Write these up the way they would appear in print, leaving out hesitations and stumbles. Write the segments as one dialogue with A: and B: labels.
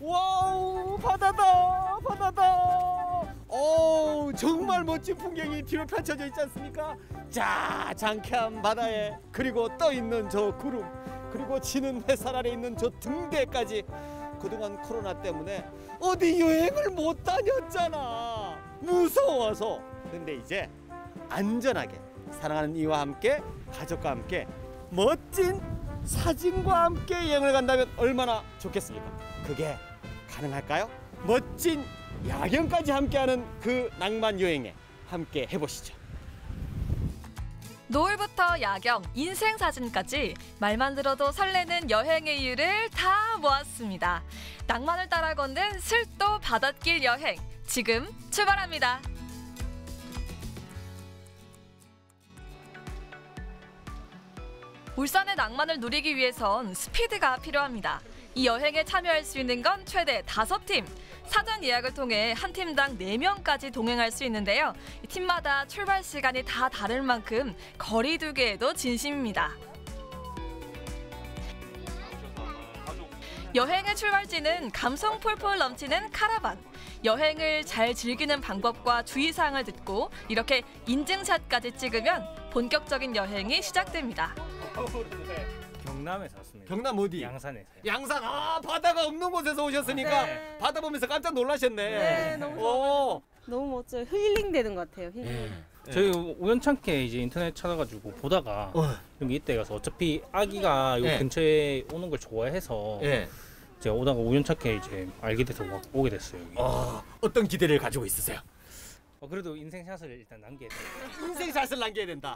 A: 와우, 바다다, 바다다. 오, 정말 멋진 풍경이 뒤로 펼쳐져 있지 않습니까? 자, 장쾌한 바다에 그리고 떠 있는 저 구름, 그리고 지는 햇살 아래 있는 저 등대까지. 그동안 코로나 때문에 어디 여행을 못 다녔잖아. 무서워서. 근데 이제 안전하게 사랑하는 이와 함께, 가족과 함께 멋진 사진과 함께 여행을 간다면 얼마나 좋겠습니까? 그게 가능할까요? 멋진 야경까지 함께하는 그 낭만 여행에 함께 해보시죠.
B: 노을부터 야경, 인생 사진까지 말만 들어도 설레는 여행의 이유를 다 모았습니다. 낭만을 따라 걷는 슬도 바닷길 여행, 지금 출발합니다. 울산의 낭만을 누리기 위해선 스피드가 필요합니다. 이 여행에 참여할 수 있는 건 최대 5팀. 사전 예약을 통해 한 팀당 4명까지 동행할 수 있는데요. 팀마다 출발 시간이 다 다를 만큼 거리 두기에도 진심입니다. 여행의 출발지는 감성 폴폴 넘치는 카라반. 여행을 잘 즐기는 방법과 주의사항을 듣고 이렇게 인증샷까지 찍으면 본격적인 여행이 시작됩니다.
C: 경남에서 왔습니다.
A: 경남 어디?
C: 양산에서.
A: 양산. 아, 바다가 없는 곳에서 오셨으니까
D: 네.
A: 바다 보면서 깜짝 놀라셨네.
D: 네, 너무 좋아요. 너무 멋져요. 힐링 되는 것 같아요. 힐링.
C: 저희 우연찮게 이제 인터넷 찾아가지고 보다가 여기 이때 가서 어차피 아기가 요 근처에 오는 걸 좋아해서 제가 오다가 우연찮게 이제 알게 돼서 막 오게 됐어요. 여기.
A: 어떤 기대를 가지고 있으세요?
C: 그래도 인생샷을 일단 남겨야 돼요.
A: 인생샷을 남겨야 된다.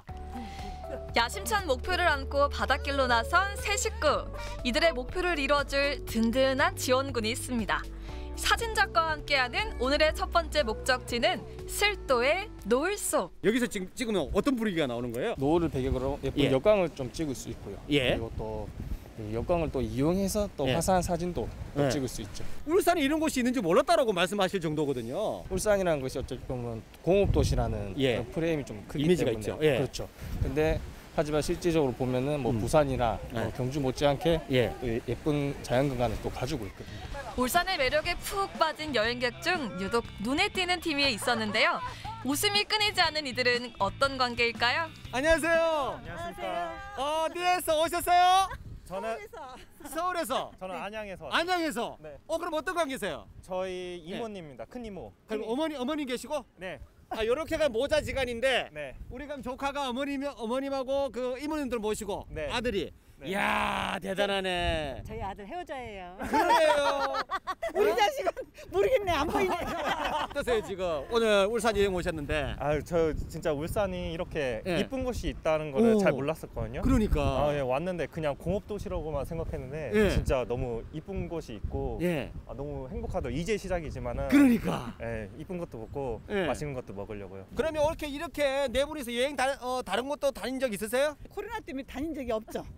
B: 야심찬 목표를 안고 바닷길로 나선 세 식구. 이들의 목표를 이뤄줄 든든한 지원군이 있습니다. 사진작가와 함께하는 오늘의 첫 번째 목적지는 슬도의 노을속.
A: 여기서 찍으면 어떤 분위기가 나오는 거예요?
E: 노을을 배경으로 예쁜 역광을 좀 찍을 수 있고요. 그리고 또 이 역광을 또 이용해서 또 화사한 사진도 또 찍을 수 있죠.
A: 울산에 이런 곳이 있는지 몰랐다라고 말씀하실 정도거든요.
E: 울산이라는 것이 어찌 보면 공업도시라는 그런 프레임이 좀 크기
A: 이미지가
E: 때문에
A: 있죠.
E: 그렇죠. 근데 하지만 실질적으로 보면은 뭐 부산이나 경주 못지않게 예쁜 자연景관을 또 가지고 있거든요.
B: 울산의 매력에 푹 빠진 여행객 중 유독 눈에 띄는 팀이 있었는데요. 웃음이 끊이지 않는 이들은 어떤 관계일까요?
A: 안녕하세요.
F: 안녕하십니까.
A: 어디에서 오셨어요?
F: 저는
A: 서울에서.
F: 저는 안양에서.
A: 안양에서.
F: 네.
A: 그럼 어떤 관계세요?
F: 저희 이모님입니다. 큰 이모.
A: 그럼 어머니 계시고?
F: 네.
A: 요렇게가 모자지간인데
F: 네.
A: 우리 그럼 조카가 어머님하고 그 이모님들 모시고 아들이.
F: 네.
A: 이야, 대단하네.
G: 저희 아들 해오자예요.
A: 그러네요.
G: 우리 자식은 모르겠네. 안 보이네.
A: 어떠세요 지금? 오늘 울산 여행 오셨는데.
F: 저 진짜 울산이 이렇게 이쁜 곳이 있다는 거를 잘 몰랐었거든요.
A: 그러니까.
F: 왔는데 그냥 공업도시라고만 생각했는데 진짜 너무 이쁜 곳이 있고 너무 행복하다. 이제 시작이지만은.
A: 그러니까.
F: 이쁜 것도 먹고 맛있는 것도 먹으려고요.
A: 그러면 이렇게 네 분이서 여행 다른 곳도 다닌 적 있으세요?
G: 코로나 때문에 다닌 적이 없죠.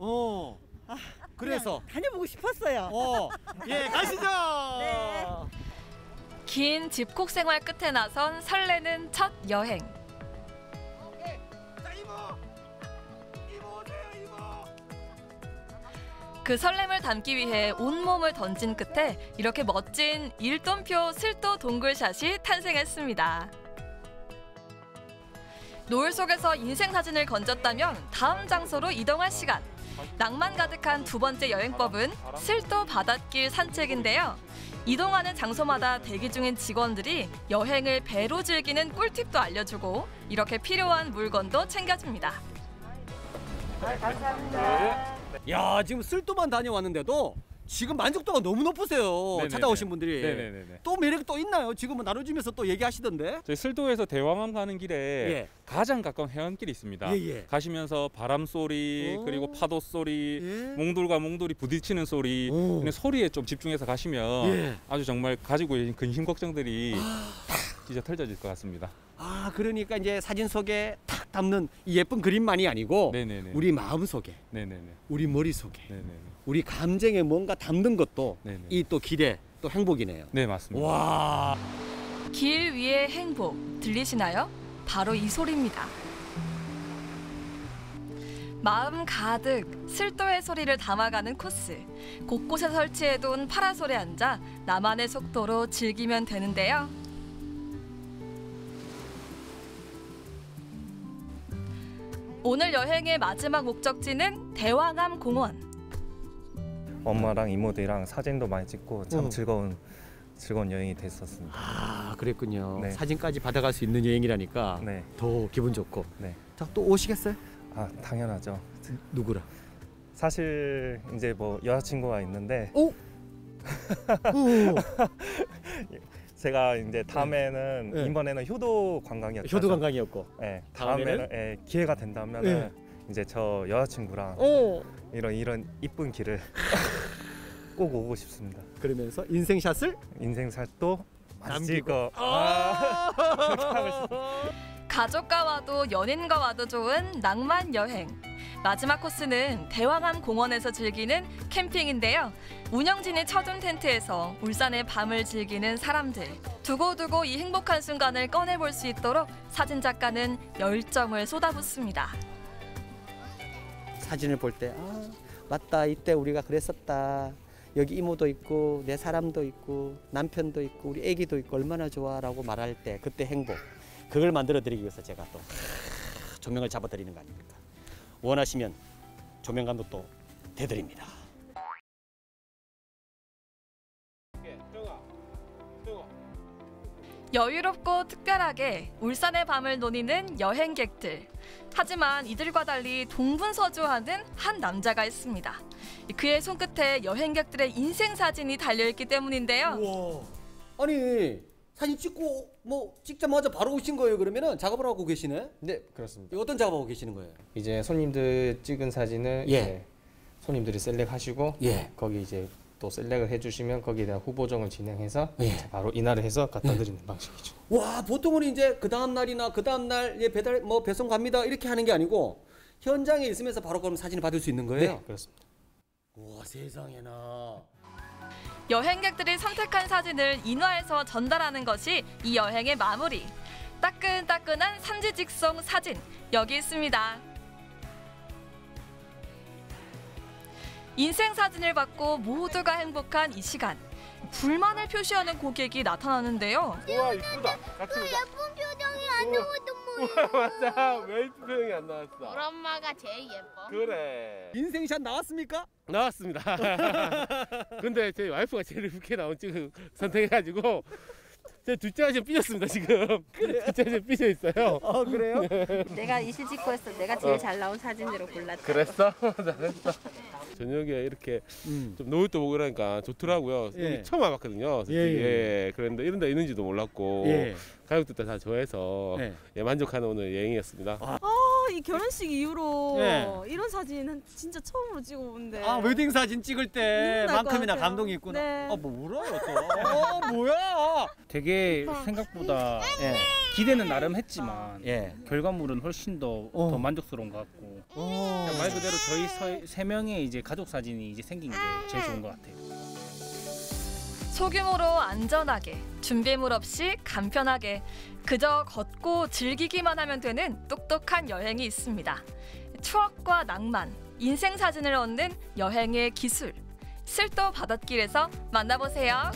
A: 그래서
G: 다녀보고 싶었어요.
A: 가시죠.
G: 네.
B: 긴 집콕 생활 끝에 나선 설레는 첫 여행. 그 설렘을 담기 위해 온몸을 던진 끝에 이렇게 멋진 일돈표 슬도 동굴샷이 탄생했습니다. 노을 속에서 인생 사진을 건졌다면 다음 장소로 이동할 시간. 낭만 가득한 두 번째 여행법은 슬도 바닷길 산책인데요. 이동하는 장소마다 대기 중인 직원들이 여행을 배로 즐기는 꿀팁도 알려주고 이렇게 필요한 물건도 챙겨줍니다.
G: 감사합니다.
A: 야, 지금 슬도만 다녀왔는데도 지금 만족도가 너무 높으세요. 네네네. 찾아오신 분들이.
H: 네네네.
A: 또 매력이 또 있나요? 지금 뭐 나눠주면서 또 얘기하시던데.
H: 저희 슬도에서 대왕암 가는 길에 가장 가까운 해안길이 있습니다. 가시면서 바람 소리 그리고 파도 소리, 몽돌과 몽돌이 부딪히는 소리, 소리에 좀 집중해서 가시면 아주 정말 가지고 계신 근심 걱정들이 탁 진짜 털어질 것 같습니다.
A: 그러니까 이제 사진 속에 탁 담는 이 예쁜 그림만이 아니고 우리 마음 속에, 우리 머릿 속에, 우리 감정에 뭔가 담는 것도 이 또 기대, 또 행복이네요.
H: 네, 맞습니다.
A: 와.
B: 길 위의 행복 들리시나요? 바로 이 소리입니다. 마음 가득 쓸도의 소리를 담아가는 코스. 곳곳에 설치해둔 파라솔에 앉아 나만의 속도로 즐기면 되는데요. 오늘 여행의 마지막 목적지는 대왕암 공원.
F: 엄마랑 이모들이랑 사진도 많이 찍고 참 즐거운 여행이 됐었습니다.
A: 아, 그랬군요.
F: 네.
A: 사진까지 받아갈 수 있는 여행이라니까
F: 네.
A: 더 기분 좋고.
F: 네.
A: 자, 또 오시겠어요?
F: 아, 당연하죠.
A: 누구랑?
F: 사실 이제 뭐 여자친구가 있는데
A: 오!
F: 제가 이제 다음에는
A: 네.
F: 이번에는 효도 관광이었죠.
A: 효도 관광이었고.
F: 네,
A: 다음에는?
F: 다음에는 기회가 된다면은 이제 저 여자친구랑
A: 오!
F: 이런 이쁜 길을 꼭 오고 싶습니다.
A: 그러면서 인생샷을
F: 인생살도
A: 남기고.
F: 남기고. 그렇게 하고 싶습니다.
B: 가족과 와도 연인과 와도 좋은 낭만 여행. 마지막 코스는 대왕암 공원에서 즐기는 캠핑인데요. 운영진이 쳐둔 텐트에서 울산의 밤을 즐기는 사람들. 두고두고 이 행복한 순간을 꺼내볼 수 있도록 사진작가는 열정을 쏟아붓습니다.
A: 사진을 볼 때 맞다, 이때 우리가 그랬었다. 여기 이모도 있고 내 사람도 있고 남편도 있고 우리 애기도 있고 얼마나 좋아라고 말할 때 그때 행복. 그걸 만들어 드리기 위해서 제가 또 조명을 잡아 드리는 거 아닙니까? 원하시면 조명관도 또 대드립니다.
B: 여유롭고 특별하게 울산의 밤을 노니는 여행객들. 하지만 이들과 달리 동분서주하는 한 남자가 있습니다. 그의 손끝에 여행객들의 인생 사진이 달려있기 때문인데요.
A: 우와. 아니 사진 찍고 뭐 찍자마자 바로 오신 거예요? 그러면은 작업을 하고 계시네?
E: 네, 그렇습니다.
A: 어떤 작업하고 계시는 거예요?
E: 이제 손님들 찍은 사진을
A: 예.
E: 이제 손님들이 셀렉하시고
A: 예.
E: 거기 이제 또 셀렉을 해주시면 거기에 대한 후보정을 진행해서
A: 예.
E: 이제 바로 인화를 해서 갖다 드리는 방식이죠.
A: 와, 보통은 이제 그 다음 날이나 그 다음 날 배달 뭐 배송 갑니다 이렇게 하는 게 아니고 현장에 있으면서 바로 그럼 사진을 받을 수 있는 거예요?
E: 네, 그렇습니다.
A: 와, 세상에나.
B: 여행객들이 선택한 사진을 인화해서 전달하는 것이 이 여행의 마무리. 따끈따끈한 산지직송 사진 여기 있습니다. 인생 사진을 받고 모두가 행복한 이 시간. 불만을 표시하는 고객이 나타나는데요.
I: 우와, 이쁘다. 같이 보자.
J: 예쁜 표정이 안 나왔던 뭐야.
I: 맞아. 왜 이쁜 표정이 안 나왔어?
J: 우리 엄마가 제일 예뻐.
I: 그래.
A: 인생샷 나왔습니까?
I: 나왔습니다. 근데 제 와이프가 제일 이쁘게 나온 찍을 선택해가지고 제 둘째가 지금 삐졌습니다 지금. 둘째가 지금 삐져 있어요.
A: 아, 그래요?
D: 내가 이실 찍고 했어. 내가 제일 잘 나온 사진으로 골랐다.
I: 그랬어? 잘했어. 저녁에 이렇게 좀 노을 또 보고 그러니까 좋더라고요.
A: 예.
I: 여기 처음 와봤거든요. 솔직히. 예. 그런데 이런 데 있는지도 몰랐고
A: 예.
I: 가족들 다 좋아해서
A: 예.
I: 예, 만족하는 오늘 여행이었습니다.
D: 이 결혼식 이후로
A: 네.
D: 이런 사진은 진짜 처음으로 찍어보는데.
A: 아, 웨딩 사진 찍을 때만큼이나
D: 같아요.
A: 감동이 있구나.
D: 네.
A: 뭐 울어요 또. 뭐야?
C: 되게 생각보다 기대는 나름 했지만
A: 예.
C: 결과물은 훨씬 더 만족스러운 것 같고 말 그대로 저희 세 명의 이제 가족 사진이 이제 생긴 게 제일 좋은 것 같아요.
B: 소규모로 안전하게, 준비물 없이 간편하게 그저 걷고 즐기기만 하면 되는 똑똑한 여행이 있습니다. 추억과 낭만, 인생 사진을 얻는 여행의 기술. 쓸도 바닷길에서 만나보세요.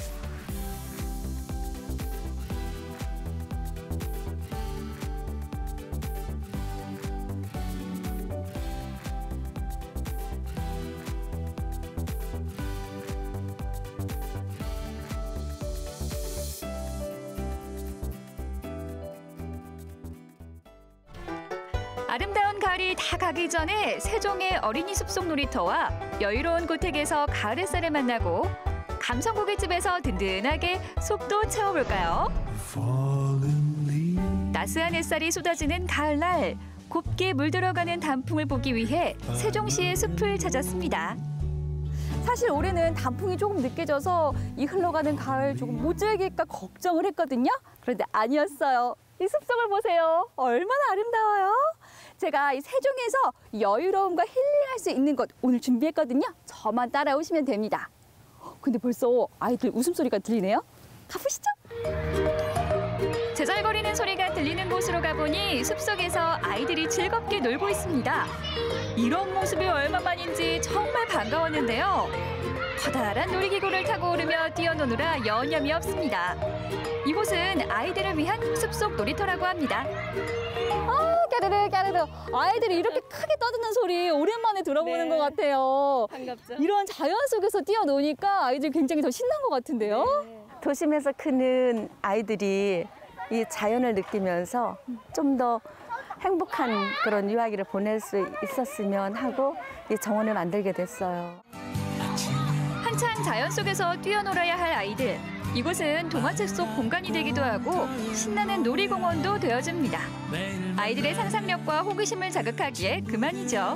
K: 아름다운 가을이 다 가기 전에 세종의 어린이 숲속 놀이터와 여유로운 고택에서 가을 햇살을 만나고 감성 고깃집에서 든든하게 속도 채워볼까요? 따스한 햇살이 쏟아지는 가을날 곱게 물들어가는 단풍을 보기 위해 세종시의 숲을 찾았습니다.
L: 사실 올해는 단풍이 조금 늦게 져서 이 흘러가는 가을 조금 못 즐길까 걱정을 했거든요. 그런데 아니었어요. 이 숲속을 보세요. 얼마나 아름다워요. 제가 이 세종에서 여유로움과 힐링할 수 있는 곳 오늘 준비했거든요. 저만 따라오시면 됩니다. 근데 벌써 아이들 웃음소리가 들리네요. 가보시죠.
K: 제잘거리는 소리가 들리는 곳 곳으로 가보니 숲속에서 아이들이 즐겁게 놀고 있습니다. 이런 모습이 얼마만인지 정말 반가웠는데요. 커다란 놀이기구를 타고 오르며 뛰어노느라 여념이 없습니다. 이곳은 아이들을 위한 숲속 놀이터라고 합니다.
L: 까르르 까르르. 아이들이 이렇게 크게 떠드는 소리 오랜만에 들어보는 것 같아요.
D: 반갑죠?
L: 이런 자연 속에서 뛰어노니까 아이들 굉장히 더 신난 것 같은데요.
M: 도심에서 크는 아이들이 이 자연을 느끼면서 좀 더 행복한 그런 유아기를 보낼 수 있었으면 하고 이 정원을 만들게 됐어요.
K: 한창 자연 속에서 뛰어놀아야 할 아이들. 이곳은 동화책 속 공간이 되기도 하고 신나는 놀이공원도 되어줍니다. 아이들의 상상력과 호기심을 자극하기에 그만이죠.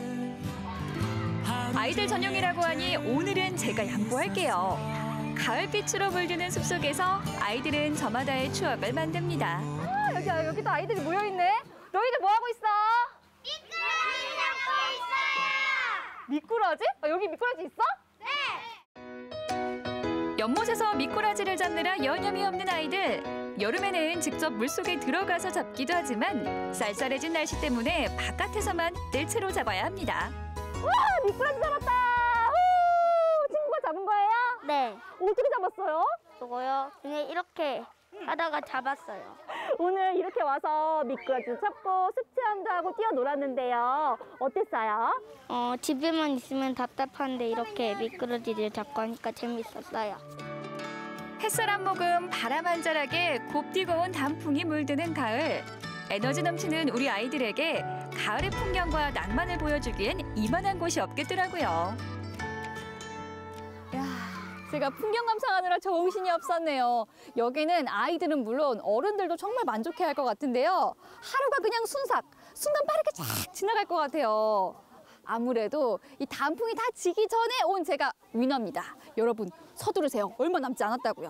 K: 아이들 전용이라고 하니 오늘은 제가 양보할게요. 가을빛으로 물드는 숲속에서 아이들은 저마다의 추억을 만듭니다.
L: 여기도 아이들이 모여있네. 너희들 뭐 하고 있어? 미꾸라지? 여기 미꾸라지 있어?
K: 연못에서 미꾸라지를 잡느라 여념이 없는 아이들. 여름에는 직접 물속에 들어가서 잡기도 하지만 쌀쌀해진 날씨 때문에 바깥에서만 뜰채로 잡아야 합니다.
L: 와, 미꾸라지 잡았다. 친구가 잡은 거예요?
J: 네.
L: 어떻게 잡았어요?
J: 저거요? 그냥 이렇게 하다가 잡았어요.
L: 오늘 이렇게 와서 미꾸라지 잡고 습체함도 하고 뛰어놀았는데요. 어땠어요?
J: 집에만 있으면 답답한데 이렇게 미꾸라지를 잡고 하니까 재밌었어요.
K: 햇살 한 모금, 바람 한 자락에 곱디고 온 단풍이 물드는 가을. 에너지 넘치는 우리 아이들에게 가을의 풍경과 낭만을 보여주기엔 이만한 곳이 없겠더라고요.
L: 제가 풍경 감상하느라 정신이 없었네요. 여기는 아이들은 물론 어른들도 정말 만족해야 할 것 같은데요. 하루가 그냥 순간 빠르게 쫙 지나갈 것 같아요. 아무래도 이 단풍이 다 지기 전에 온 제가 위너입니다. 여러분 서두르세요. 얼마 남지 않았다고요.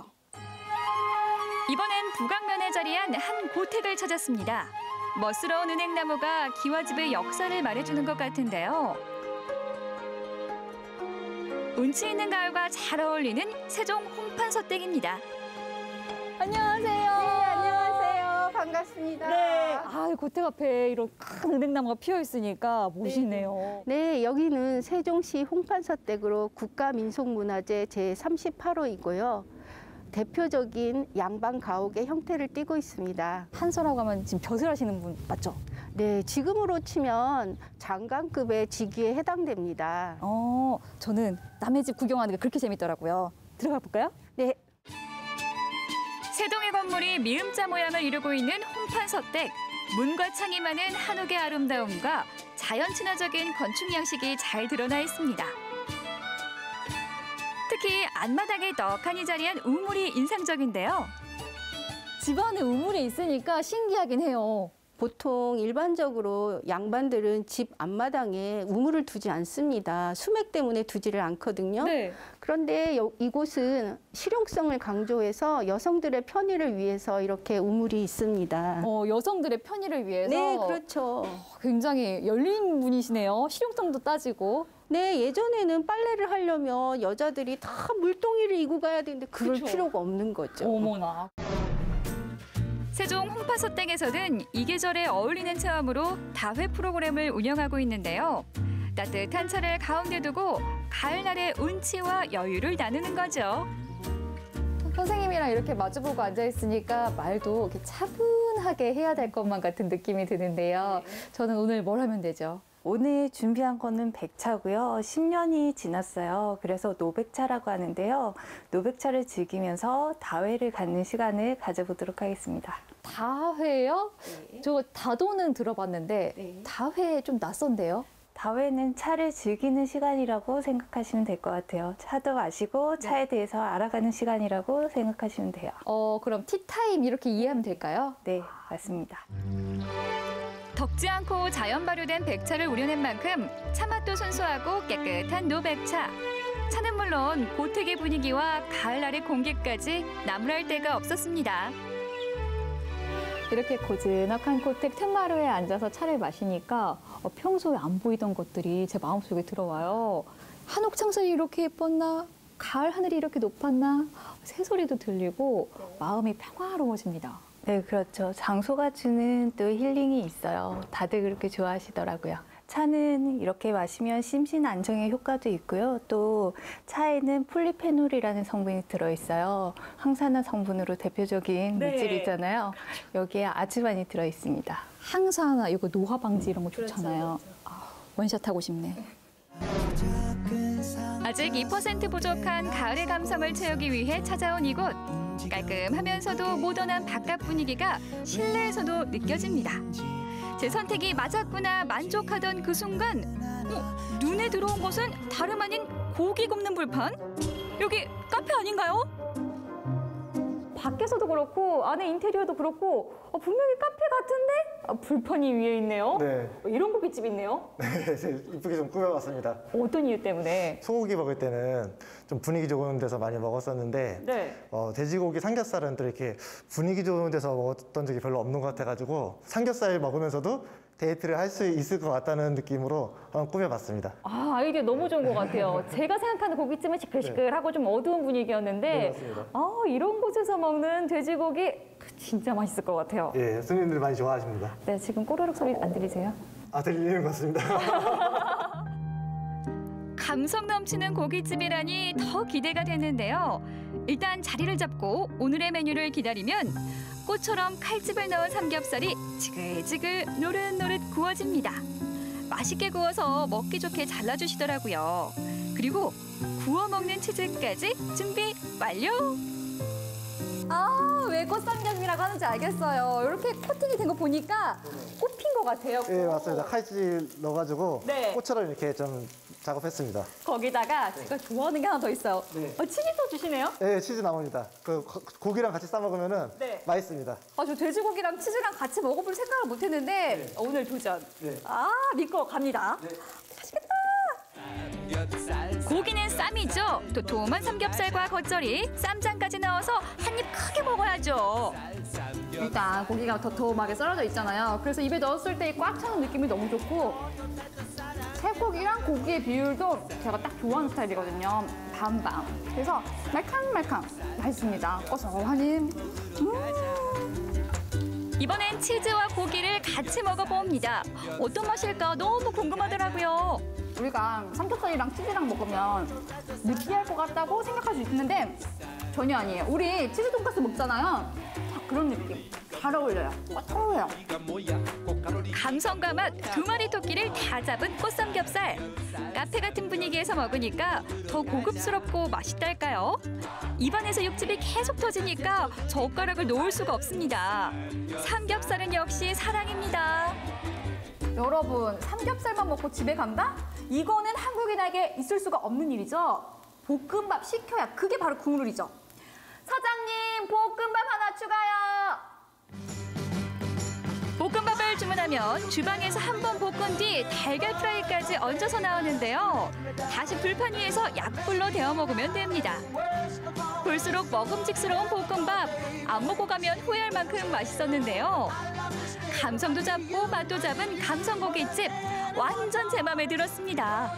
K: 이번엔 북악면에 자리한 한 고택을 찾았습니다. 멋스러운 은행나무가 기와집의 역사를 말해주는 것 같은데요. 운치 있는 가을과 잘 어울리는 세종 홍판서댁입니다.
L: 안녕하세요.
N: 네, 안녕하세요. 반갑습니다.
L: 네. 고택 앞에 이런 큰 은행나무가 피어 있으니까 멋있네요.
N: 네, 여기는 세종시 홍판서댁으로 국가민속문화재 제38호이고요. 대표적인 양반 가옥의 형태를 띠고 있습니다.
L: 판서라고 하면 지금 벼슬 하시는 분 맞죠?
N: 네, 지금으로 치면 장관급의 직위에 해당됩니다.
L: 저는 남의 집 구경하는 게 그렇게 재밌더라고요. 들어가 볼까요?
N: 네.
K: 세동의 건물이 미음자 모양을 이루고 있는 홍판서댁. 문과 창이 많은 한옥의 아름다움과 자연 친화적인 건축 양식이 잘 드러나 있습니다. 특히 안마당에 떡하니 자리한 우물이 인상적인데요.
L: 집 안에 우물이 있으니까 신기하긴 해요.
N: 보통 일반적으로 양반들은 집 앞마당에 우물을 두지 않습니다. 수맥 때문에 두지를 않거든요.
L: 네.
N: 그런데 이곳은 실용성을 강조해서 여성들의 편의를 위해서 이렇게 우물이 있습니다.
L: 여성들의 편의를 위해서?
N: 네, 그렇죠.
L: 굉장히 열린 분이시네요. 실용성도 따지고.
N: 네, 예전에는 빨래를 하려면 여자들이 다 물동이를 이고 가야 되는데 그럴 필요가 없는 거죠.
L: 어머나.
K: 세종 홍파서댁에서는 이 계절에 어울리는 체험으로 다회 프로그램을 운영하고 있는데요. 따뜻한 차를 가운데 두고 가을날의 운치와 여유를 나누는 거죠.
L: 선생님이랑 이렇게 마주보고 앉아있으니까 말도 이렇게 차분하게 해야 될 것만 같은 느낌이 드는데요. 저는 오늘 뭘 하면 되죠?
O: 오늘 준비한 거는 백차고요. 10년이 지났어요. 그래서 노백차라고 하는데요. 노백차를 즐기면서 다회를 갖는 시간을 가져보도록 하겠습니다.
L: 다회요?
O: 네.
L: 저 다도는 들어봤는데
O: 네.
L: 다회 좀 낯선데요?
O: 다회는 차를 즐기는 시간이라고 생각하시면 될 것 같아요. 차도 마시고 차에 대해서 알아가는 시간이라고 생각하시면 돼요.
L: 그럼 티타임 이렇게 이해하면 될까요?
O: 네, 맞습니다.
K: 덥지 않고 자연 발효된 백차를 우려낸 만큼 차맛도 순수하고 깨끗한 노백차. 차는 물론 고택의 분위기와 가을날의 공기까지 나무랄 데가 없었습니다.
L: 이렇게 고즈넉한 고택 틈마루에 앉아서 차를 마시니까 평소에 안 보이던 것들이 제 마음속에 들어와요. 한옥 창살이 이렇게 예뻤나? 가을 하늘이 이렇게 높았나? 새소리도 들리고 마음이 평화로워집니다.
O: 네, 그렇죠. 장소가 주는 또 힐링이 있어요. 다들 그렇게 좋아하시더라고요. 차는 이렇게 마시면 심신 안정의 효과도 있고요. 또 차에는 폴리페놀이라는 성분이 들어있어요. 항산화 성분으로 대표적인
L: 네.
O: 물질이잖아요. 여기에 아주 많이 들어있습니다.
L: 항산화, 이거 노화 방지 이런 거 좋잖아요. 아, 원샷 하고 싶네.
K: 아직 2% 부족한 가을의 감성을 채우기 위해 찾아온 이곳. 깔끔하면서도 모던한 바깥 분위기가 실내에서도 느껴집니다. 제 선택이 맞았구나 만족하던 그 순간 눈에 들어온 것은 다름 아닌 고기 굽는 불판? 여기 카페 아닌가요?
L: 밖에서도 그렇고 안에 인테리어도 그렇고 분명히 카페 같은데 불판이 위에 있네요.
P: 네.
L: 이런 고깃집이 있네요.
P: 네, 이쁘게 좀 꾸며봤습니다.
L: 어떤 이유 때문에?
P: 소고기 먹을 때는 좀 분위기 좋은 데서 많이 먹었었는데
L: 네.
P: 돼지고기 삼겹살은 또 이렇게 분위기 좋은 데서 먹었던 적이 별로 없는 것 같아가지고 삼겹살 먹으면서도 데이트를 할 수 있을 것 같다는 느낌으로 한번 꾸며봤습니다.
L: 아, 아이디어 너무 좋은 것 같아요. 제가 생각하는 고깃집은 시끌시끌하고 좀 어두운 분위기였는데
P: 네, 맞습니다.
L: 이런 곳에서 먹는 돼지고기 진짜 맛있을 것 같아요.
P: 예, 손님들 많이 좋아하십니다.
L: 네, 지금 꼬르륵 소리 안 들리세요?
P: 아, 들리는 것 같습니다.
K: 감성 넘치는 고깃집이라니 더 기대가 되는데요. 일단 자리를 잡고 오늘의 메뉴를 기다리면 꽃처럼 칼집을 넣은 삼겹살이 지글지글 노릇노릇 구워집니다. 맛있게 구워서 먹기 좋게 잘라주시더라고요. 그리고 구워 먹는 치즈까지 준비 완료!
L: 아, 왜 꽃삼겹이라고 하는지 알겠어요. 이렇게 코팅이 된 거 보니까 꽃핀 것 같아요.
P: 예, 맞습니다. 칼질 넣어가지고
L: 네.
P: 꽃처럼 이렇게 좀 작업했습니다.
L: 거기다가 제가 좋아하는 게 하나 더 있어요.
P: 네.
L: 치즈도 주시네요?
P: 네, 치즈 나옵니다. 그 고기랑 같이 싸 먹으면은
L: 네.
P: 맛있습니다.
L: 저 돼지고기랑 치즈랑 같이 먹어볼 생각을 못했는데 오늘 도전.
P: 네.
L: 믿고 갑니다. 맛있겠다.
K: 고기는 쌈이죠. 도톰한 삼겹살과 겉절이, 쌈장까지 넣어서 한 입 크게 먹어야죠.
L: 일단 고기가 도톰하게 썰어져 있잖아요. 그래서 입에 넣었을 때 꽉 차는 느낌이 너무 좋고 살코기랑 고기의 비율도 제가 딱 좋아하는 스타일이거든요. 반반. 그래서 말캉말캉 맛있습니다. 고소하니.
K: 이번엔 치즈와 고기를 같이 먹어봅니다. 어떤 맛일까 너무 궁금하더라고요.
L: 우리가 삼겹살이랑 치즈랑 먹으면 느끼할 것 같다고 생각할 수 있는데 전혀 아니에요. 우리 치즈 돈가스 먹잖아요. 딱 그런 느낌. 잘 어울려요. 고소해요.
K: 감성과 맛 두 마리 토끼를 다 잡은 꽃삼겹살. 카페 같은 분위기에서 먹으니까 더 고급스럽고 맛있달까요? 입안에서 육즙이 계속 터지니까 젓가락을 놓을 수가 없습니다. 삼겹살은 역시 사랑입니다.
L: 여러분, 삼겹살만 먹고 집에 간다? 이거는 한국인에게 있을 수가 없는 일이죠. 볶음밥 시켜야 그게 바로 국룰이죠. 사장님, 볶음밥 하나 추가요.
K: 볶음밥을 주문하면 주방에서 한 번 볶은 뒤 달걀 프라이까지 얹어서 나오는데요. 다시 불판 위에서 약불로 데워 먹으면 됩니다. 볼수록 먹음직스러운 볶음밥. 안 먹고 가면 후회할 만큼 맛있었는데요. 감성도 잡고 맛도 잡은 감성 고깃집. 완전 제 맘에 들었습니다.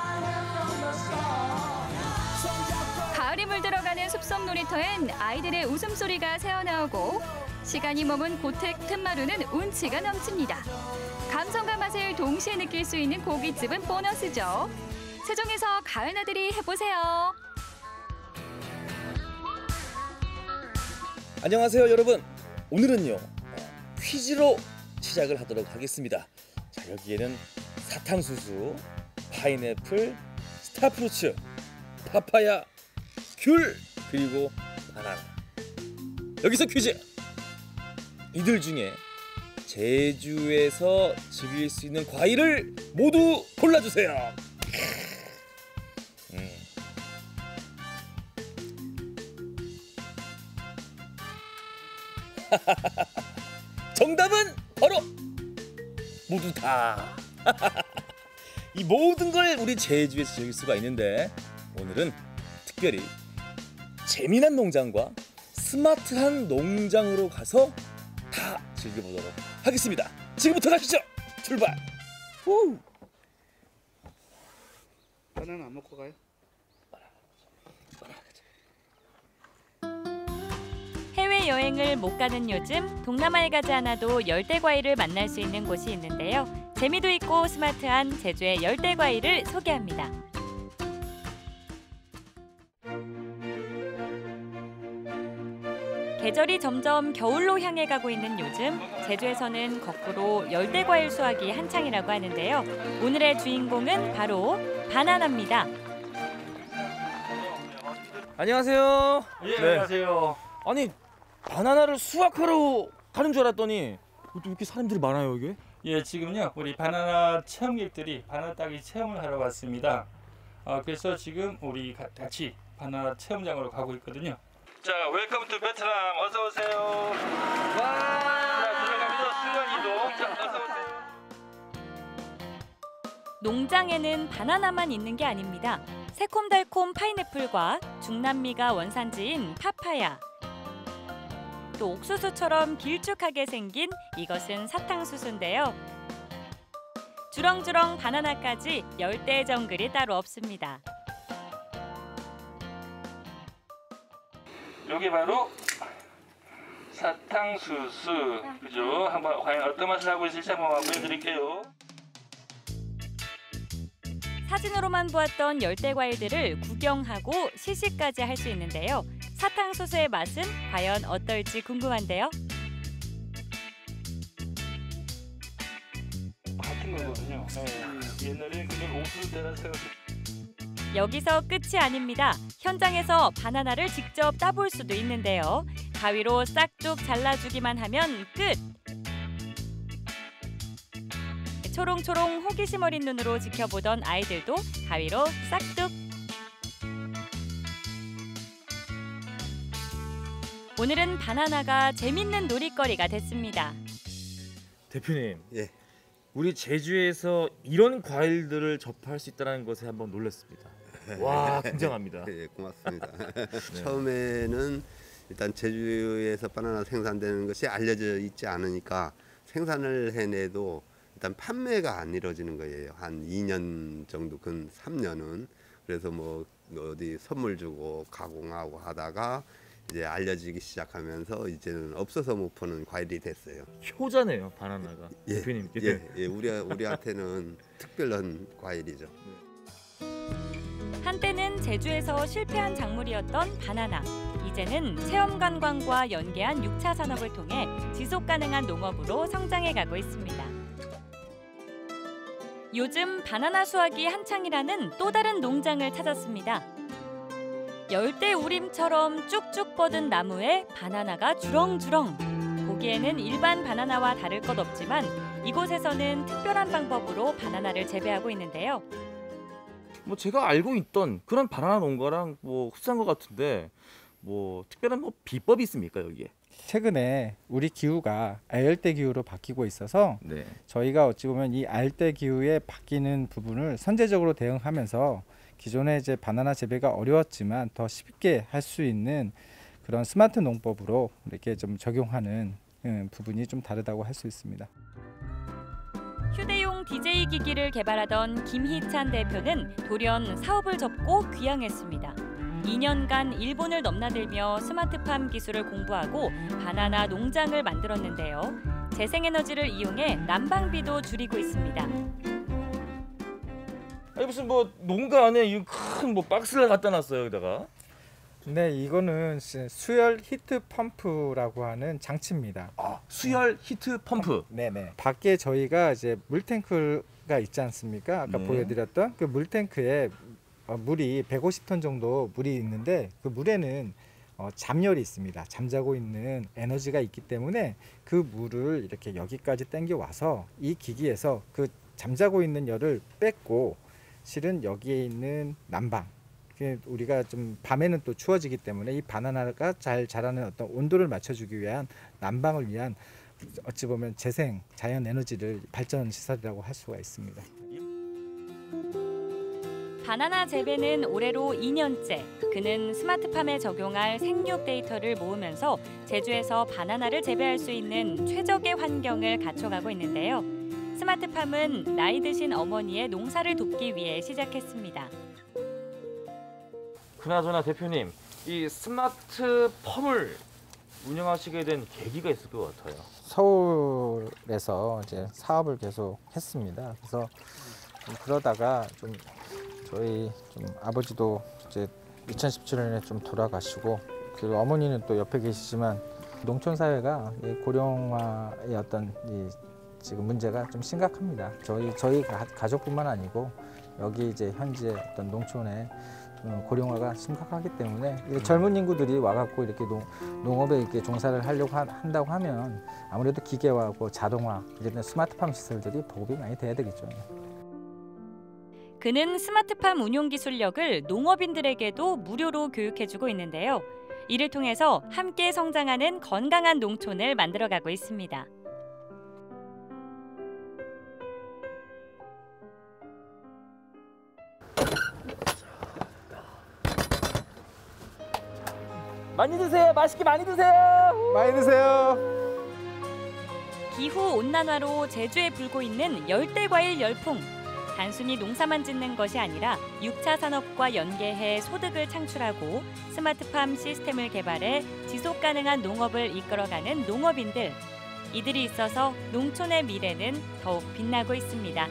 K: 가을이 물들어가는 숲속 놀이터엔 아이들의 웃음소리가 새어나오고 시간이 머문 고택 틈마루는 운치가 넘칩니다. 감성과 맛을 동시에 느낄 수 있는 고깃집은 보너스죠. 세종에서 가을 나들이 해보세요.
Q: 안녕하세요 여러분. 오늘은요 퀴즈로 시작을 하도록 하겠습니다. 자, 여기에는 사탕수수, 파인애플, 스타프루츠, 파파야, 귤, 그리고 바나나. 여기서 퀴즈! 이들 중에 제주에서 즐길 수 있는 과일을 모두 골라주세요. 정답은 바로 모두 다. 이 모든 걸 우리 제주에서 즐길 수가 있는데 오늘은 특별히 재미난 농장과 스마트한 농장으로 가서 다 즐겨보도록 하겠습니다. 지금부터 가시죠. 출발. 후.
I: 바나나 안 먹고 가요?
K: 해외 해외 여행을 못 가는 요즘 동남아에 가지 않아도 열대 과일을 만날 수 있는 곳이 있는데요. 재미도 있고 스마트한 제주의 열대 과일을 소개합니다. 계절이 점점 겨울로 향해 가고 있는 요즘 제주에서는 거꾸로 열대 과일 수확이 한창이라고 하는데요. 오늘의 주인공은 바로 바나나입니다.
Q: 안녕하세요.
R: 예, 안녕하세요.
Q: 아니 바나나를 수확하러 가는 줄 알았더니 왜 이렇게 사람들이 많아요 이게?
R: 예, 지금요 우리 바나나 체험객들이 바나나 따기 체험을 하러 왔습니다. 그래서 지금 우리 같이 바나나 체험장으로 가고 있거든요. 자, 웰컴 투 베트남. 어서 오세요. 자, 들어갑니다. 순간 이동. 자, 어서 오세요.
K: 농장에는 바나나만 있는 게 아닙니다. 새콤달콤 파인애플과 중남미가 원산지인 파파야, 또 옥수수처럼 길쭉하게 생긴 이것은 사탕수수인데요. 주렁주렁 바나나까지 열대 정글이 따로 없습니다.
R: 여기 바로 사탕수수. 그죠? 한번 과연 어떤 맛을 하고 있을지 한번 보여드릴게요.
K: 사진으로만 보았던 열대 과일들을 구경하고 시식까지 할 수 있는데요. 사탕수수의 맛은 과연 어떨지 궁금한데요.
R: 같은 거거든요. 네. 옛날에 그걸 옥수수 때라서
K: 여기서 끝이 아닙니다. 현장에서 바나나를 직접 따볼 수도 있는데요. 가위로 싹둑 잘라주기만 하면 끝! 초롱초롱 호기심 어린 눈으로 지켜보던 아이들도 가위로 싹둑! 오늘은 바나나가 재밌는 놀이거리가 됐습니다.
Q: 대표님, 우리 제주에서 이런 과일들을 접할 수 있다는 것에 한번 놀랐습니다. 와, 굉장합니다.
S: 예, 고맙습니다. 처음에는 일단 제주에서 바나나 생산되는 것이 알려져 있지 않으니까 생산을 해내도 일단 판매가 안 이루어지는 거예요. 한 2년 정도, 근 3년은. 그래서 뭐 어디 선물 주고 가공하고 하다가 이제 알려지기 시작하면서 이제는 없어서 못 파는 과일이 됐어요.
Q: 효자네요, 바나나가.
S: 예,
Q: 대표님께.
S: 예, 우리한테는 특별한 과일이죠.
K: 한때는 제주에서 실패한 작물이었던 바나나. 이제는 체험 관광과 연계한 6차 산업을 통해 지속 가능한 농업으로 성장해가고 있습니다. 요즘 바나나 수확이 한창이라는 또 다른 농장을 찾았습니다. 열대 우림처럼 쭉쭉 뻗은 나무에 바나나가 주렁주렁. 보기에는 일반 바나나와 다를 것 없지만 이곳에서는 특별한 방법으로 바나나를 재배하고 있는데요.
Q: 뭐 제가 알고 있던 그런 바나나 농가랑 뭐 흡사한 것 같은데 뭐 특별한 뭐 비법이 있습니까 여기에?
E: 최근에 우리 기후가 아열대 기후로 바뀌고 있어서 저희가 어찌 보면 이 아열대 기후에 바뀌는 부분을 선제적으로 대응하면서 기존에 이제 바나나 재배가 어려웠지만 더 쉽게 할 수 있는 그런 스마트 농법으로 이렇게 좀 적용하는 부분이 좀 다르다고 할 수 있습니다.
K: 휴대용 DJ 기기를 개발하던 김희찬 대표는 돌연 사업을 접고 귀향했습니다. 2년간 일본을 넘나들며 스마트팜 기술을 공부하고 바나나 농장을 만들었는데요. 재생에너지를 이용해 난방비도 줄이고 있습니다.
Q: 아니 무슨 뭐 농가 안에 이 큰 뭐 박스를 갖다 놨어요 여기다가.
E: 네, 이거는 수열 히트 펌프라고 하는 장치입니다.
Q: 수열 히트 펌프.
E: 네네. 밖에 저희가 이제 물탱크가 있지 않습니까? 아까 보여드렸던 그 물탱크에 물이 150톤 정도 물이 있는데 그 물에는 잠열이 있습니다. 잠자고 있는 에너지가 있기 때문에 그 물을 이렇게 여기까지 당겨 와서 이 기기에서 그 잠자고 있는 열을 뺏고 실은 여기에 있는 난방, 우리가 좀 밤에는 또 추워지기 때문에 이 바나나가 잘 자라는 어떤 온도를 맞춰주기 위한 난방을 위한 어찌 보면 재생 자연 에너지를 발전 시설이라고 할 수가 있습니다.
K: 바나나 재배는 올해로 2년째. 그는 스마트팜에 적용할 생육 데이터를 모으면서 제주에서 바나나를 재배할 수 있는 최적의 환경을 갖춰가고 있는데요. 스마트팜은 나이 드신 어머니의 농사를 돕기 위해 시작했습니다.
Q: 그나저나 대표님, 이 스마트팜을 운영하시게 된 계기가 있을 것 같아요.
E: 서울에서 이제 사업을 계속 했습니다. 그래서 그러다가 좀 저희 좀 아버지도 이제 2017년에 좀 돌아가시고, 그리고 어머니는 또 옆에 계시지만 농촌 사회가 고령화의 어떤 이 지금 문제가 좀 심각합니다. 저희 가족뿐만 아니고 여기 이제 현재 어떤 농촌의 고령화가 심각하기 때문에 젊은 인구들이 와갖고 이렇게 농업에 이렇게 종사를 하려고 한다고 하면 아무래도 기계화하고 자동화 이런 스마트팜 시설들이 보급이 많이 돼야 되겠죠.
T: 그는 스마트팜 운용 기술력을 농업인들에게도 무료로 교육해주고 있는데요. 이를 통해서 함께 성장하는 건강한 농촌을 만들어가고 있습니다.
U: 많이 드세요. 맛있게 많이 드세요.
E: 많이 드세요.
T: 기후 온난화로 제주에 불고 있는 열대과일 열풍. 단순히 농사만 짓는 것이 아니라 6차 산업과 연계해 소득을 창출하고 스마트팜 시스템을 개발해 지속가능한 농업을 이끌어가는 농업인들. 이들이 있어서 농촌의 미래는 더욱 빛나고 있습니다.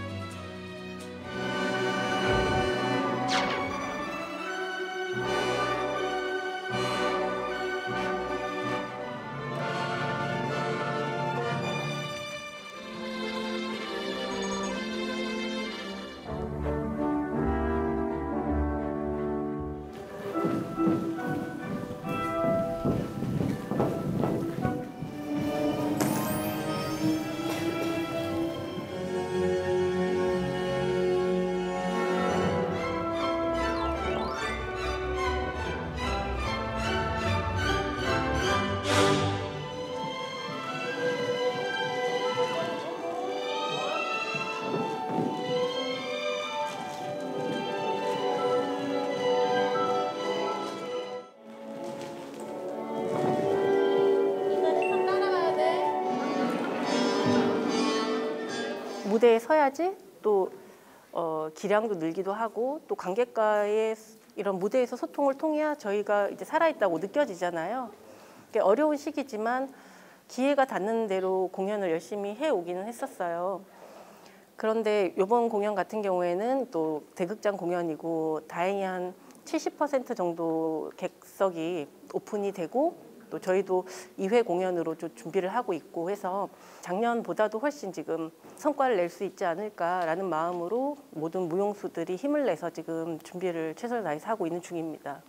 V: 무대에 서야지 또 기량도 늘기도 하고 또 관객과의 이런 무대에서 소통을 통해야 저희가 이제 살아있다고 느껴지잖아요. 어려운 시기지만 기회가 닿는 대로 공연을 열심히 해오기는 했었어요. 그런데 이번 공연 같은 경우에는 또 대극장 공연이고 다행히 한 70% 정도 객석이 오픈이 되고 또 저희도 2회 공연으로 좀 준비를 하고 있고 해서 작년보다도 훨씬 지금 성과를 낼 수 있지 않을까라는 마음으로 모든 무용수들이 힘을 내서 지금 준비를 최선을 다해서 하고 있는 중입니다.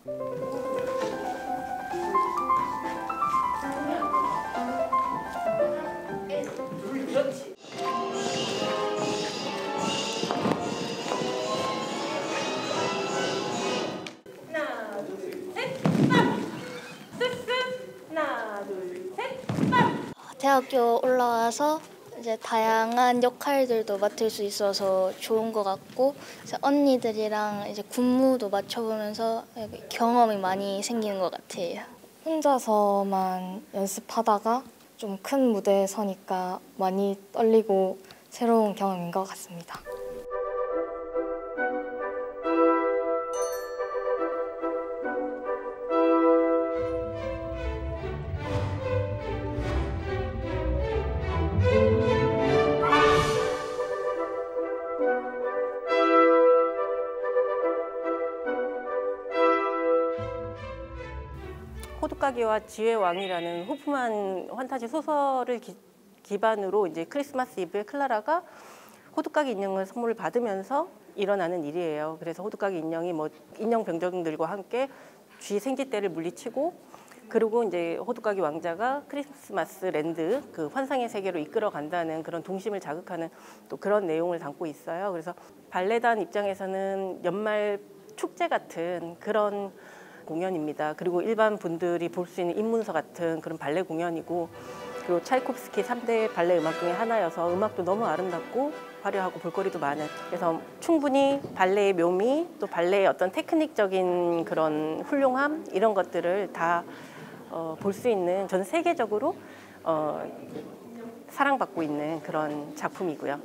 V: 그렇지. 하나, 둘, 셋, 빵! 쓱쓱! 하나, 둘, 셋, 빵!
J: 대학교 올라와서 이제 다양한 역할들도 맡을 수 있어서 좋은 것 같고, 이제 언니들이랑 이제 군무도 맞춰보면서 경험이 많이 생기는 것 같아요.
W: 혼자서만 연습하다가 좀 큰 무대에 서니까 많이 떨리고 새로운 경험인 것 같습니다.
V: 호두까기와 지혜의 왕이라는 호프만 환타지 소설을 기반으로 이제 크리스마스 이브에 클라라가 호두까기 인형을 선물을 받으면서 일어나는 일이에요. 그래서 호두까기 인형이 인형 병정들과 함께 쥐 생쥐떼를 물리치고, 그리고 이제 호두까기 왕자가 크리스마스 랜드 그 환상의 세계로 이끌어 간다는 그런 동심을 자극하는 또 그런 내용을 담고 있어요. 그래서 발레단 입장에서는 연말 축제 같은 그런 공연입니다. 그리고 일반 분들이 볼 수 있는 입문서 같은 그런 발레 공연이고, 그리고 차이콥스키 3대 발레 음악 중에 하나여서 음악도 너무 아름답고 화려하고 볼거리도 많은, 그래서 충분히 발레의 묘미 또 발레의 어떤 테크닉적인 그런 훌륭함 이런 것들을 다 볼 수 있는 전 세계적으로 사랑받고 있는 그런 작품이고요.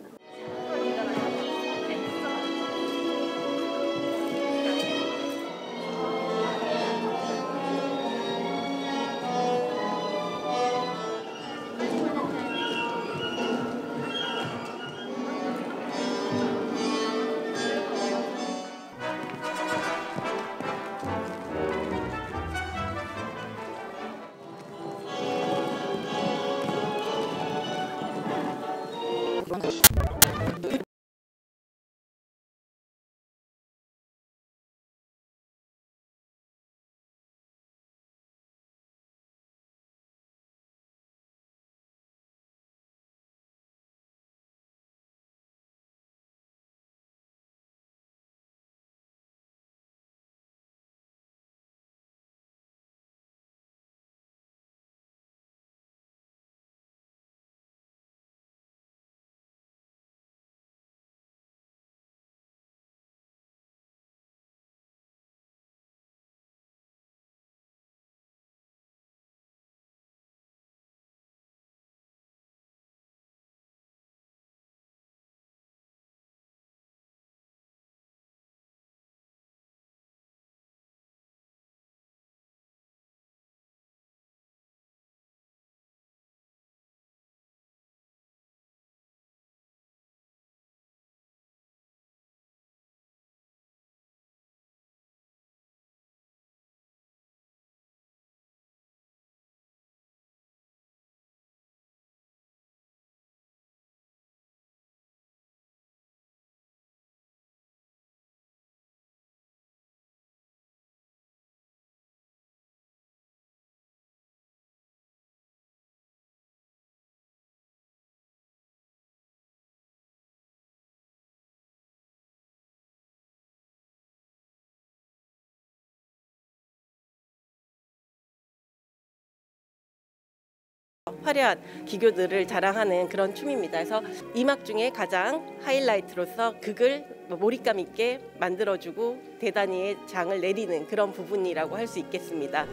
V: 화려한 기교들을 자랑하는 그런 춤입니다. 그래서 이막 중에 가장 하이라이트로서 극을 몰입감 있게 만들어주고 대단히의 장을 내리는 그런 부분이라고 할 수 있겠습니다.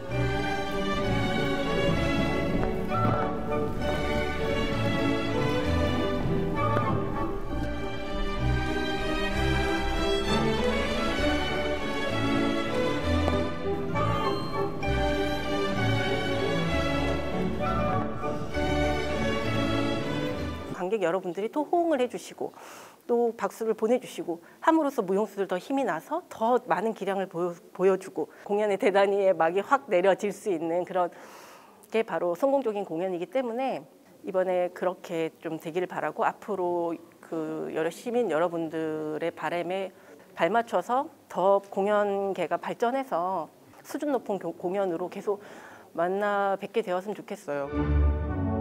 V: 관객 여러분들이 또 호응을 해주시고 또 박수를 보내주시고 함으로써 무용수들 더 힘이 나서 더 많은 기량을 보여주고 공연의 대단히의 막이 확 내려질 수 있는 그런 게 바로 성공적인 공연이기 때문에 이번에 그렇게 좀 되기를 바라고 앞으로 그 시민 여러분들의 바람에 발맞춰서 더 공연계가 발전해서 수준 높은 공연으로 계속 만나 뵙게 되었으면 좋겠어요.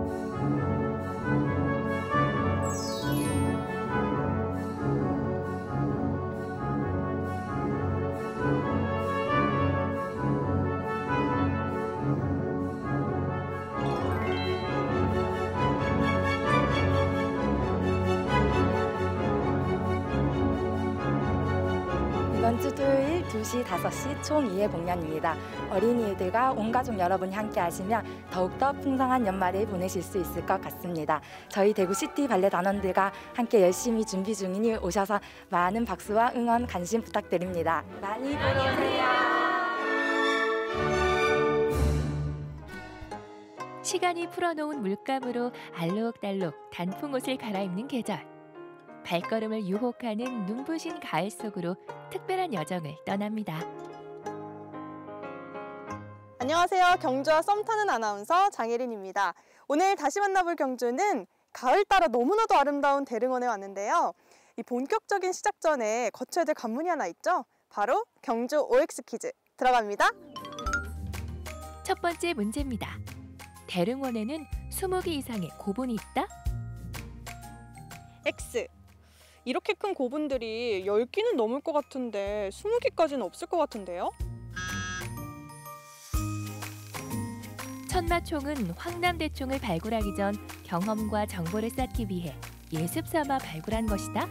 F: 이번 주 토요일 2시, 5시 총 2회 공연입니다. 어린이들과 온 가족 여러분이 함께 하시면 더욱더 풍성한 연말을 보내실 수 있을 것 같습니다. 저희 대구시티 발레 단원들과 함께 열심히 준비 중이니 오셔서 많은 박수와 응원, 관심 부탁드립니다. 많이 보러 오세요.
K: 시간이 풀어놓은 물감으로 알록달록 단풍 옷을 갈아입는 계절. 발걸음을 유혹하는 눈부신 가을 속으로 특별한 여정을 떠납니다.
G: 안녕하세요. 경주와 썸 타는 아나운서 장혜린입니다. 오늘 다시 만나볼 경주는 가을 따라 너무나도 아름다운 대릉원에 왔는데요. 이 본격적인 시작 전에 거쳐야 될 관문이 하나 있죠. 바로 경주 OX 퀴즈 들어갑니다.
K: 첫 번째 문제입니다. 대릉원에는 20개 이상의 고분이 있다?
G: X. 이렇게 큰 고분들이 10개는 넘을 것 같은데 20개까지는 없을 것 같은데요?
K: 천마총은 황남대총을 발굴하기 전 경험과 정보를 쌓기 위해 예습 삼아 발굴한 것이다.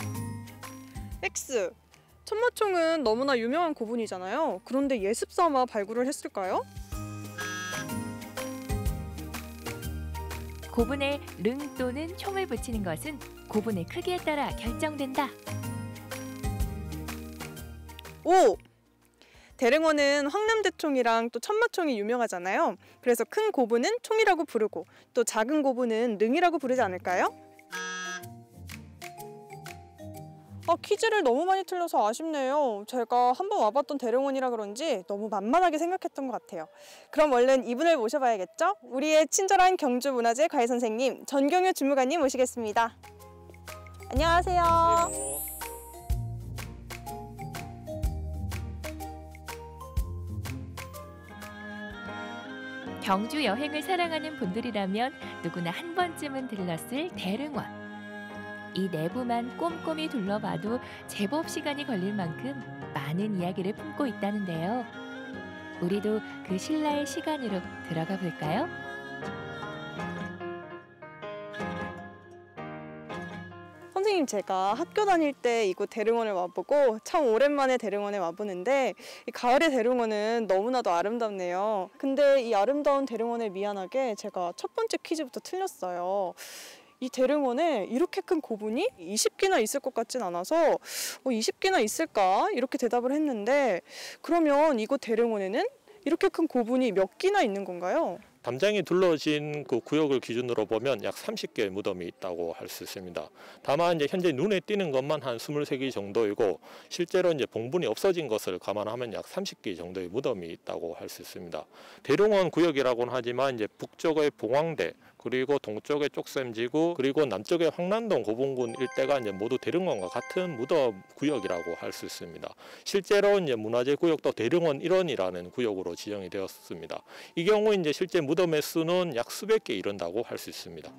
G: X. 천마총은 너무나 유명한 고분이잖아요. 그런데 예습 삼아 발굴을 했을까요?
K: 고분에 릉 또는 총을 붙이는 것은 고분의 크기에 따라 결정된다.
G: 오! 대릉원은 황남대총이랑 또 천마총이 유명하잖아요. 그래서 큰 고분은 총이라고 부르고 또 작은 고분은 릉이라고 부르지 않을까요? 퀴즈를 너무 많이 틀려서 아쉽네요. 제가 한번 와봤던 대릉원이라 그런지 너무 만만하게 생각했던 것 같아요. 그럼 얼른 이분을 모셔봐야겠죠? 우리의 친절한 경주문화재 과외 선생님 전경유 주무관님 모시겠습니다. 안녕하세요.
A: 경주 여행을 사랑하는 분들이라면 누구나 한 번쯤은 들렀을 대릉원. 이 내부만 꼼꼼히 둘러봐도 제법 시간이 걸릴 만큼 많은 이야기를 품고 있다는데요. 우리도 그 신라의 시간으로 들어가 볼까요?
G: 선생님, 제가 학교 다닐 때 이곳 대릉원을 와보고 참 오랜만에 대릉원에 와보는데 이 가을의 대릉원은 너무나도 아름답네요. 근데 이 아름다운 대릉원에 미안하게 제가 첫 번째 퀴즈부터 틀렸어요. 이 대릉원에 이렇게 큰 고분이 20개나 있을 것 같진 않아서 20개나 있을까? 이렇게 대답을 했는데 그러면 이곳 대릉원에는 이렇게 큰 고분이 몇 개나 있는 건가요?
C: 담장이 둘러진 그 구역을 기준으로 보면 약 30개의 무덤이 있다고 할 수 있습니다. 다만 이제 현재 눈에 띄는 것만 한 23개 정도이고 실제로 이제 봉분이 없어진 것을 감안하면 약 30개 정도의 무덤이 있다고 할 수 있습니다. 대릉원 구역이라고는 하지만 이제 북쪽의 봉황대 그리고 동쪽의 쪽샘지구 그리고 남쪽의 황남동 고봉군 일대가 이제 모두 대릉원과 같은 무덤 구역이라고 할 수 있습니다. 실제로 이제 문화재 구역도 대릉원 일원이라는 구역으로 지정이 되었습니다. 이 경우 이제 실제 무덤의 수는 약 수백 개 이른다고 할 수 있습니다.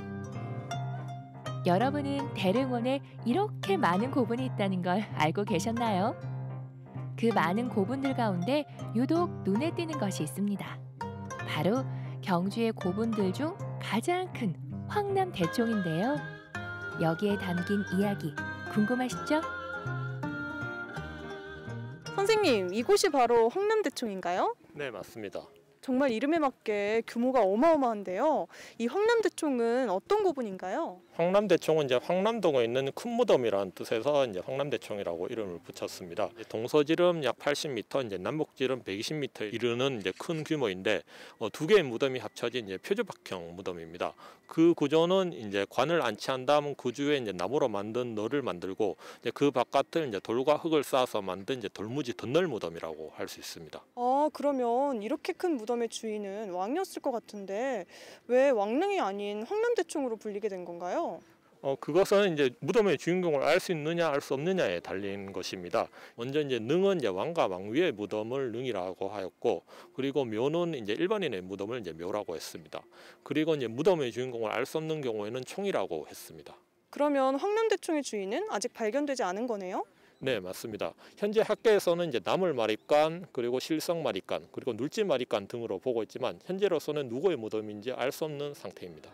A: 여러분은 대릉원에 이렇게 많은 고분이 있다는 걸 알고 계셨나요? 그 많은 고분들 가운데 유독 눈에 띄는 것이 있습니다. 바로 경주의 고분들 중 가장 큰 황남대총인데요. 여기에 담긴 이야기 궁금하시죠?
G: 선생님, 이곳이 바로 황남대총인가요?
C: 네, 맞습니다.
G: 정말 이름에 맞게 규모가 어마어마한데요. 이 황남대총은 어떤 고분인가요?
C: 황남대총은 이제 황남동에 있는 큰 무덤이라는 뜻에서 이제 황남대총이라고 이름을 붙였습니다. 동서지름 약 80m, 이제 남북지름 120m 이르는 이제 큰 규모인데 두 개의 무덤이 합쳐진 이제 표주박형 무덤입니다. 그 구조는 이제 관을 안치한 다음 그 주에 이제 나무로 만든 너를 만들고 이제 그 바깥을 이제 돌과 흙을 쌓아서 만든 이제 돌무지 덧널 무덤이라고 할 수 있습니다.
G: 그러면 이렇게 큰 무덤의 주인은 왕이었을 것 같은데 왜 왕릉이 아닌 황남대총으로 불리게 된 건가요?
C: 그것은 이제 무덤의 주인공을 알 수 있느냐 알 수 없느냐에 달린 것입니다. 먼저 이제 능은 이제 왕과 왕위의 무덤을 능이라고 하였고, 그리고 묘는 이제 일반인의 무덤을 이제 묘라고 했습니다. 그리고 이제 무덤의 주인공을 알 수 없는 경우에는 총이라고 했습니다.
G: 그러면 황남대총의 주인은 아직 발견되지 않은 거네요?
C: 네, 맞습니다. 현재 학계에서는 이제 나물마립간, 그리고 실성마립간, 그리고 눌지마립간 등으로 보고 있지만 현재로서는 누구의 무덤인지 알 수 없는 상태입니다.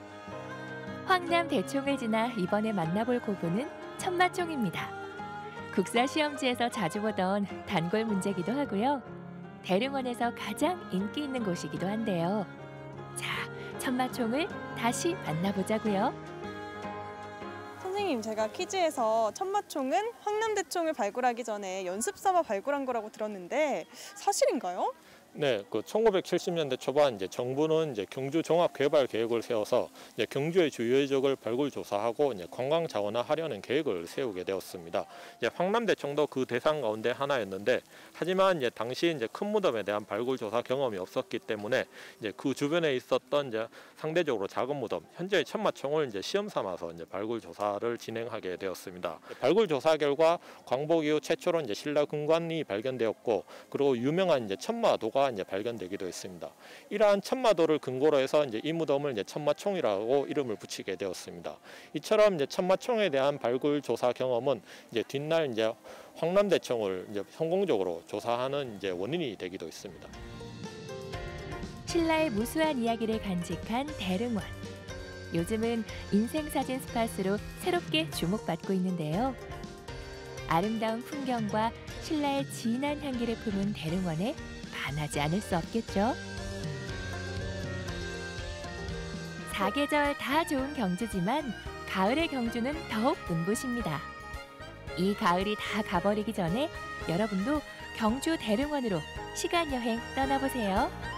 A: 황남대총을 지나 이번에 만나볼 고분은 천마총입니다. 국사시험지에서 자주 보던 단골 문제기도 하고요. 대릉원에서 가장 인기 있는 곳이기도 한데요. 자, 천마총을 다시 만나보자고요.
G: 선생님, 제가 퀴즈에서 천마총은 황남대총을 발굴하기 전에 연습 삼아 발굴한 거라고 들었는데 사실인가요?
C: 네, 그 1970년대 초반 이제 정부는 이제 경주 종합 개발 계획을 세워서 이제 경주의 주요 지역을 발굴 조사하고 이제 관광 자원화하려는 계획을 세우게 되었습니다. 이제 황남대총도 그 대상 가운데 하나였는데, 하지만 이제 당시 이제 큰 무덤에 대한 발굴 조사 경험이 없었기 때문에 이제 그 주변에 있었던 이제 상대적으로 작은 무덤, 현재의 천마총을 이제 시험 삼아서 이제 발굴 조사를 진행하게 되었습니다. 발굴 조사 결과 광복 이후 최초로 이제 신라 금관이 발견되었고, 그리고 유명한 이제 천마도가 이제 발견되기도 했습니다. 이러한 천마도를 근거로 해서 이제 이 무덤을 이제 천마총이라고 이름을 붙이게 되었습니다. 이처럼 이제 천마총에 대한 발굴 조사 경험은 이제 뒷날 이제 황남대총을 이제 성공적으로 조사하는 이제 원인이 되기도 했습니다.
A: 신라의 무수한 이야기를 간직한 대릉원. 요즘은 인생사진 스팟으로 새롭게 주목받고 있는데요. 아름다운 풍경과 신라의 진한 향기를 품은 대릉원에 반하지 않을 수 없겠죠. 사계절 다 좋은 경주지만 가을의 경주는 더욱 눈부십니다. 이 가을이 다 가버리기 전에 여러분도 경주 대릉원으로 시간여행 떠나보세요.